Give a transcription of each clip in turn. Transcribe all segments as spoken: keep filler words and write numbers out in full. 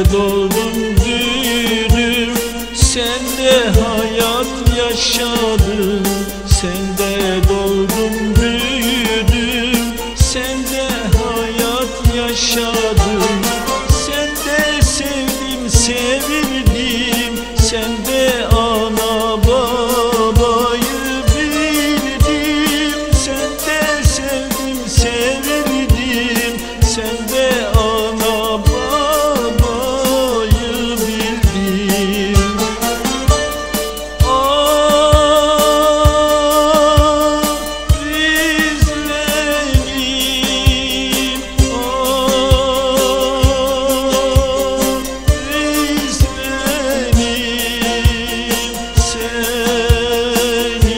doğdum büyüdüm, sende hayat yaşadım. Sende doğdum büyüdüm, sende hayat yaşadım. Sende sevdim sevildim, sende ana babayı bildim. Sende sevdim sevildim, sende ana babayı bildim. Ah bizlerim, ah bizlerim, seni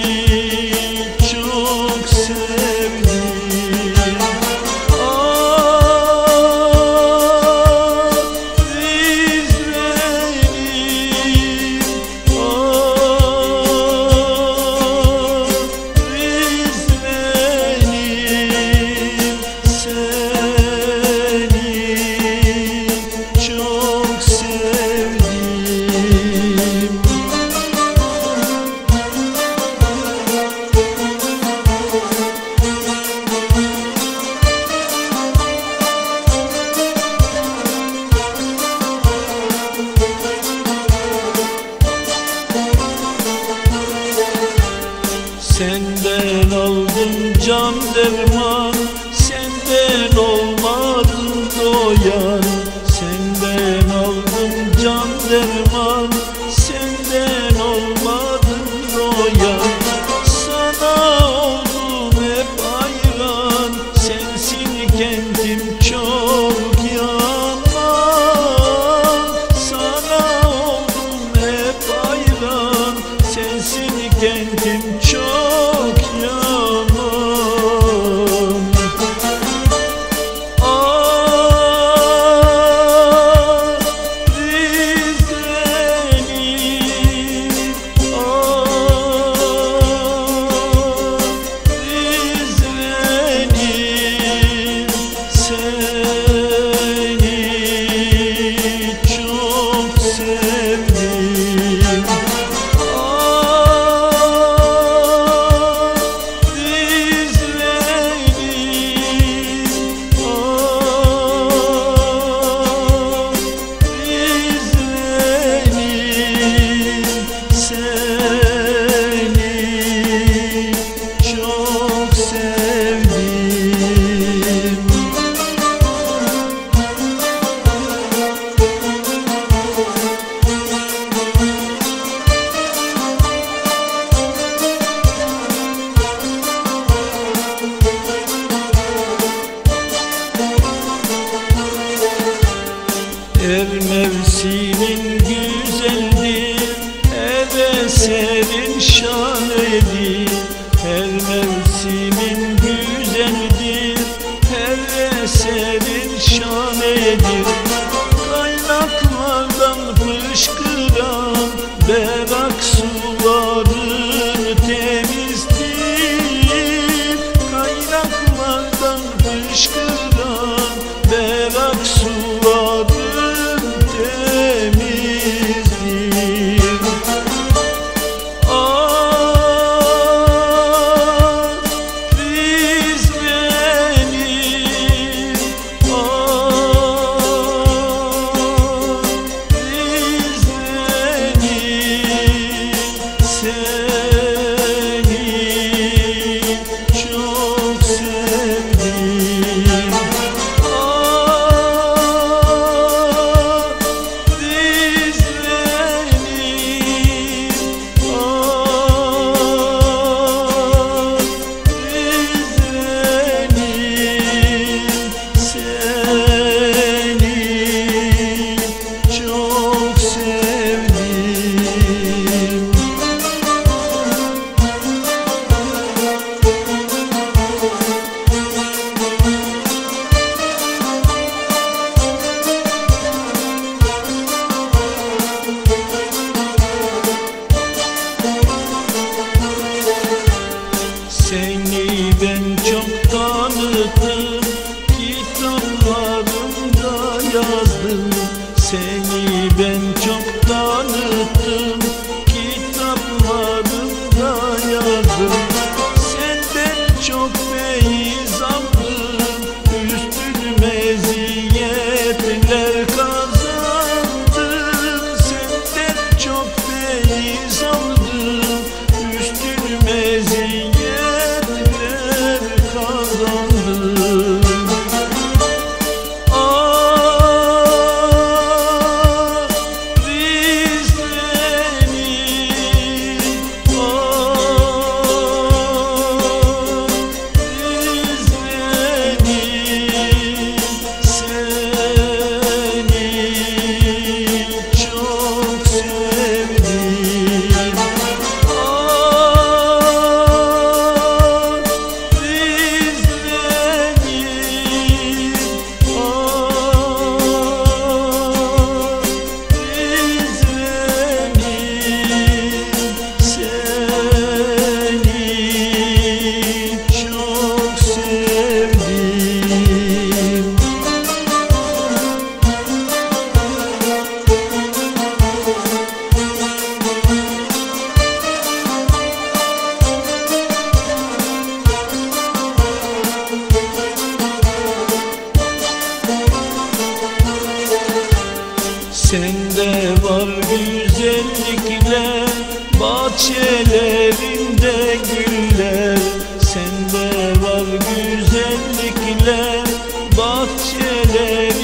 çok sevdim. Ah bizlerim, ah bizlerim, seni çok sevdim. Senden aldım can derman, senden olmadım doyan. Senden aldım can derman, senden olmadım doyan. Sana oldum hep hayran, sensin kendim çok yaman. Sana oldum hep hayran, sensin kendim çok yaman. Ah bizlerim, ah bizlerim, seni çok sevdim. Her mevsimin güzeldir, her eserin şanedir. Her mevsimin güzeldir, her eserin şanedir. Kaynaklardan fışkıran berrak suların temizdir. Kaynaklardan fışkıran berrak suların temizdir. Ah bizlerim, ah bizlerim, seni çok sevdim. yazdım, Seni ben çok tanıttım, kitaplarımda yazdım. Senden çok feyiz aldım, üstün meziyetler kazandım. Senden çok feyiz aldım, üstün meziyetler kazandım. Sende var güzellikler, bahçelerinde güller. Sende var güzellikler, bahçelerinde